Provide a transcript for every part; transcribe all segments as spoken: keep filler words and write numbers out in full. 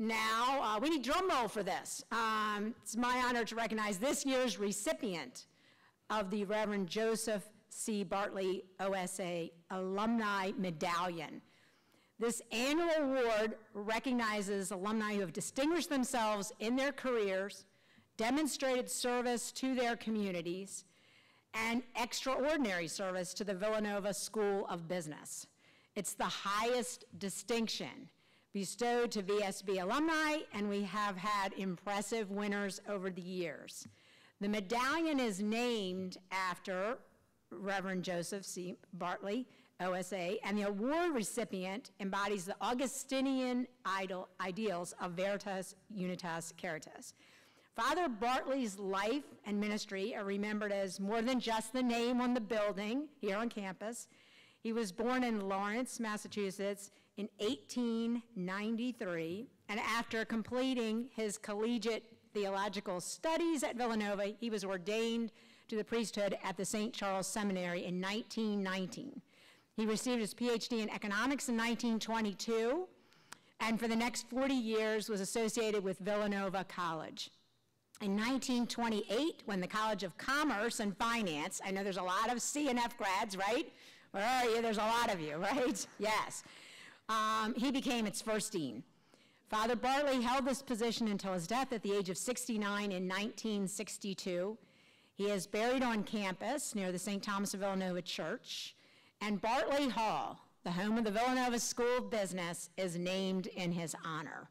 Now, uh, we need drum roll for this. Um, it's my honor to recognize this year's recipient of the Reverend Joseph C. Bartley O S A Alumni Medallion. This annual award recognizes alumni who have distinguished themselves in their careers, demonstrated service to their communities, and extraordinary service to the Villanova School of Business. It's the highest distinction bestowed to V S B alumni, and we have had impressive winners over the years. The medallion is named after Reverend Joseph C. Bartley, O S A, and the award recipient embodies the Augustinian idol, ideals of Veritas Unitas Caritas. Father Bartley's life and ministry are remembered as more than just the name on the building here on campus. He was born in Lawrence, Massachusetts in eighteen ninety-three, and after completing his collegiate theological studies at Villanova, he was ordained to the priesthood at the Saint Charles Seminary in nineteen nineteen. He received his P H D in economics in nineteen twenty-two, and for the next forty years was associated with Villanova College. In nineteen twenty-eight, when the College of Commerce and Finance, I know there's a lot of C and F grads, right? Where are you? There's a lot of you, right? Yes. Um, he became its first dean. Father Bartley held this position until his death at the age of sixty-nine in nineteen sixty-two. He is buried on campus near the Saint Thomas of Villanova Church, and Bartley Hall, the home of the Villanova School of Business, is named in his honor.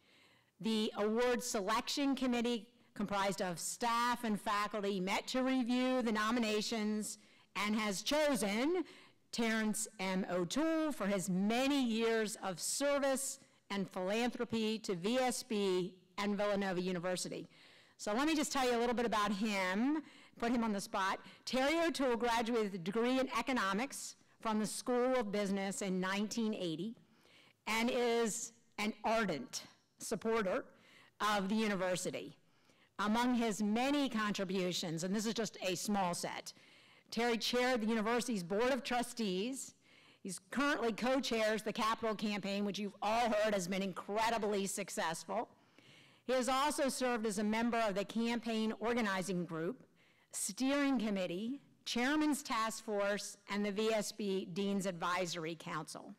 The award selection committee, comprised of staff and faculty, met to review the nominations and has chosen Terence M. O'Toole for his many years of service and philanthropy to V S B and Villanova University. So let me just tell you a little bit about him, put him on the spot. Terry O'Toole graduated with a degree in economics from the School of Business in nineteen eighty and is an ardent supporter of the university. Among his many contributions, and this is just a small set, Terry chaired the university's Board of Trustees. He's currently co-chairs the Capital Campaign, which you've all heard has been incredibly successful. He has also served as a member of the Campaign Organizing Group, Steering Committee, Chairman's Task Force, and the V S B Dean's Advisory Council.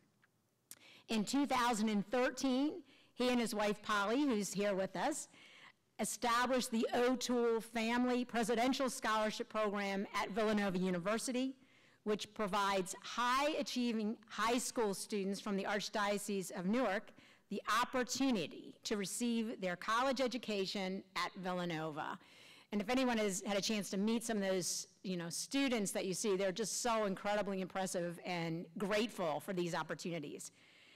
In two thousand thirteen, he and his wife Polly, who's here with us, established the O'Toole Family Presidential Scholarship Program at Villanova University, which provides high-achieving high school students from the Archdiocese of Newark the opportunity to receive their college education at Villanova. And if anyone has had a chance to meet some of those, you know, students that you see, they're just so incredibly impressive and grateful for these opportunities.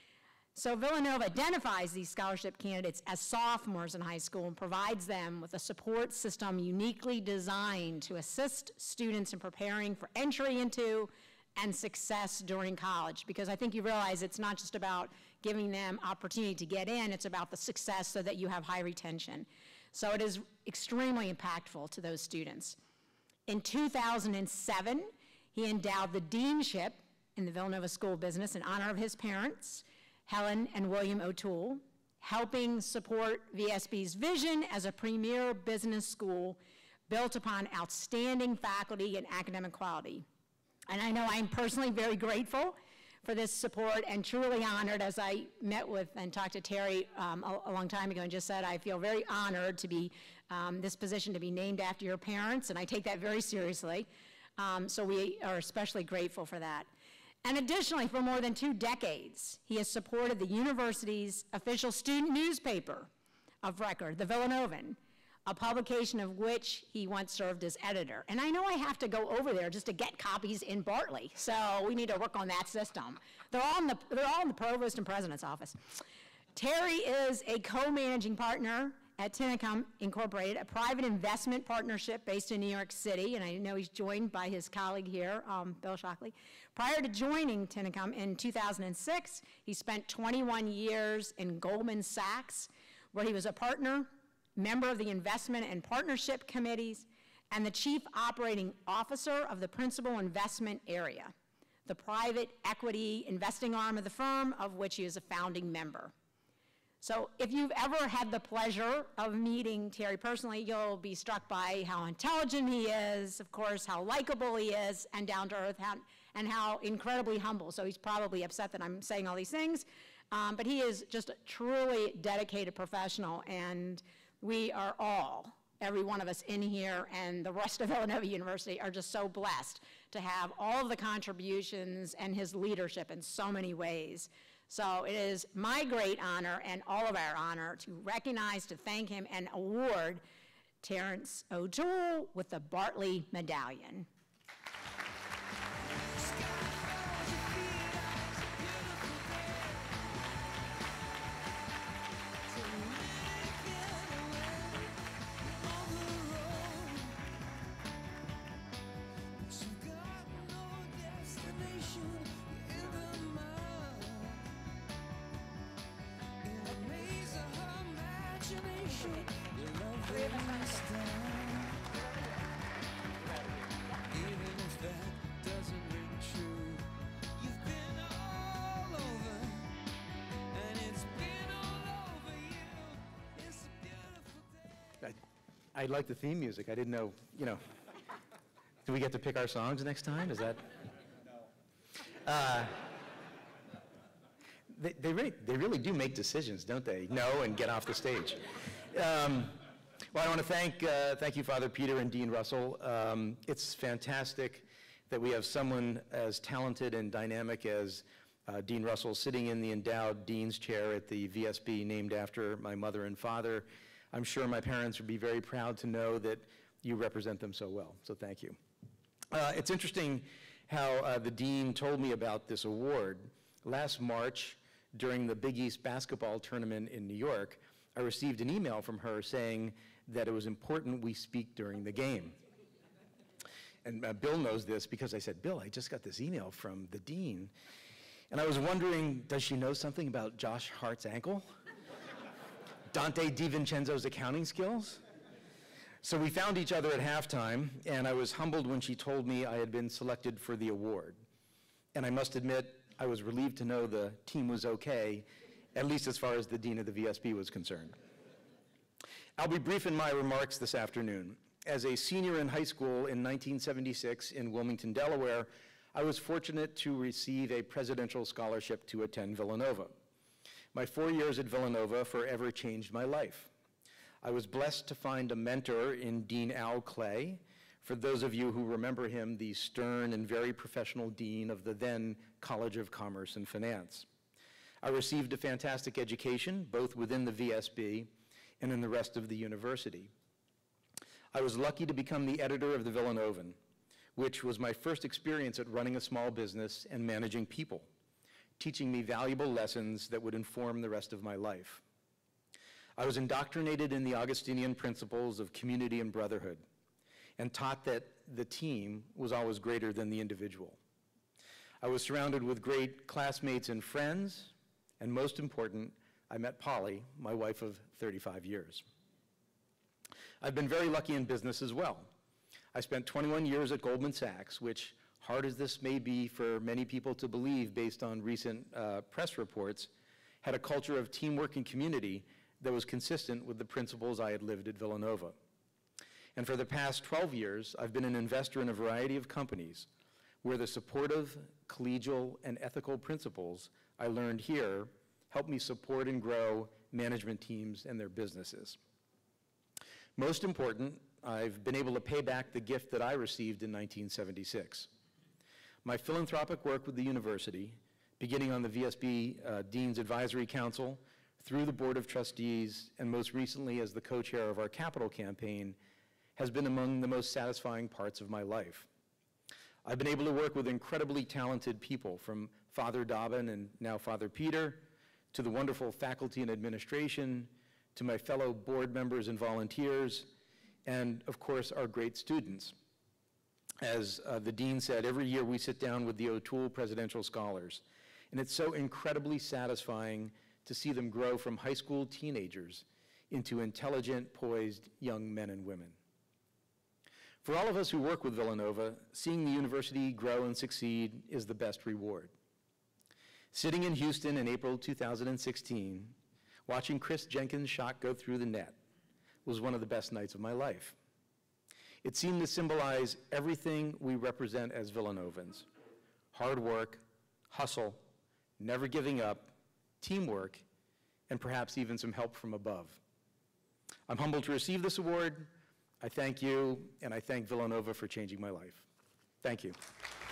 So Villanova identifies these scholarship candidates as sophomores in high school and provides them with a support system uniquely designed to assist students in preparing for entry into and success during college. Because I think you realize it's not just about giving them opportunity to get in, it's about the success so that you have high retention. So it is extremely impactful to those students. In two thousand seven, he endowed the deanship in the Villanova School of Business in honor of his parents, Helen and William O'Toole, helping support V S B's vision as a premier business school built upon outstanding faculty and academic quality. And I know I'm personally very grateful for this support and truly honored, as I met with and talked to Terry um, a, a long time ago and just said, I feel very honored to be, um, this position to be named after your parents, and I take that very seriously. Um, so we are especially grateful for that. And additionally, for more than two decades, he has supported the university's official student newspaper of record, the Villanovan, a publication of which he once served as editor. And I know I have to go over there just to get copies in Bartley, so we need to work on that system. They're all in the, they're all in the provost and president's office. Terry is a co-managing partner at Tinicum Incorporated, a private investment partnership based in New York City, and I know he's joined by his colleague here, um, Bill Shockley. Prior to joining Tinicum in two thousand six, he spent twenty-one years in Goldman Sachs, where he was a partner, member of the investment and partnership committees, and the chief operating officer of the principal investment area, the private equity investing arm of the firm, of which he is a founding member. So if you've ever had the pleasure of meeting Terry personally, you'll be struck by how intelligent he is, of course, how likable he is, and down to earth, how, and how incredibly humble. So he's probably upset that I'm saying all these things, um, but he is just a truly dedicated professional, and we are all, every one of us in here and the rest of Villanova University are just so blessed to have all of the contributions and his leadership in so many ways. So it is my great honor and all of our honor to recognize, to thank him, and award Terence O'Toole with the Bartley Medallion. I like the theme music. I didn't know, you know, do we get to pick our songs next time? Is that? No. Uh, they, they, really, they really do make decisions, don't they? No, and get off the stage. Um, well, I want to thank, uh, thank you, Father Peter and Dean Russell. Um, it's fantastic that we have someone as talented and dynamic as uh, Dean Russell sitting in the endowed Dean's chair at the V S B named after my mother and father. I'm sure my parents would be very proud to know that you represent them so well, so thank you. Uh, it's interesting how uh, the dean told me about this award. Last March, during the Big East basketball tournament in New York, I received an email from her saying that it was important we speak during the game. And uh, Bill knows this because I said, Bill, I just got this email from the dean, and I was wondering, does she know something about Josh Hart's ankle? Dante DiVincenzo's accounting skills? So we found each other at halftime, and I was humbled when she told me I had been selected for the award. And I must admit, I was relieved to know the team was okay, at least as far as the dean of the V S B was concerned. I'll be brief in my remarks this afternoon. As a senior in high school in nineteen seventy-six in Wilmington, Delaware, I was fortunate to receive a presidential scholarship to attend Villanova. My four years at Villanova forever changed my life. I was blessed to find a mentor in Dean Al Clay. For those of you who remember him, the stern and very professional dean of the then College of Commerce and Finance. I received a fantastic education, both within the V S B and in the rest of the university. I was lucky to become the editor of the Villanovan, which was my first experience at running a small business and managing people, teaching me valuable lessons that would inform the rest of my life. I was indoctrinated in the Augustinian principles of community and brotherhood, and taught that the team was always greater than the individual. I was surrounded with great classmates and friends, and most important, I met Polly, my wife of thirty-five years. I've been very lucky in business as well. I spent twenty-one years at Goldman Sachs, which, hard as this may be for many people to believe based on recent uh, press reports, had a culture of teamwork and community that was consistent with the principles I had lived at Villanova. And for the past twelve years, I've been an investor in a variety of companies where the supportive, collegial, and ethical principles I learned here helped me support and grow management teams and their businesses. Most important, I've been able to pay back the gift that I received in nineteen seventy-six. My philanthropic work with the university, beginning on the V S B uh, Dean's Advisory Council, through the Board of Trustees, and most recently as the co-chair of our capital campaign, has been among the most satisfying parts of my life. I've been able to work with incredibly talented people, from Father Dobbin and now Father Peter, to the wonderful faculty and administration, to my fellow board members and volunteers, and of course our great students. As uh, the dean said, every year we sit down with the O'Toole Presidential Scholars, and it's so incredibly satisfying to see them grow from high school teenagers into intelligent, poised young men and women. For all of us who work with Villanova, seeing the university grow and succeed is the best reward. Sitting in Houston in April two thousand sixteen, watching Chris Jenkins' shot go through the net was one of the best nights of my life. It seemed to symbolize everything we represent as Villanovans: hard work, hustle, never giving up, teamwork, and perhaps even some help from above. I'm humbled to receive this award. I thank you, and I thank Villanova for changing my life. Thank you.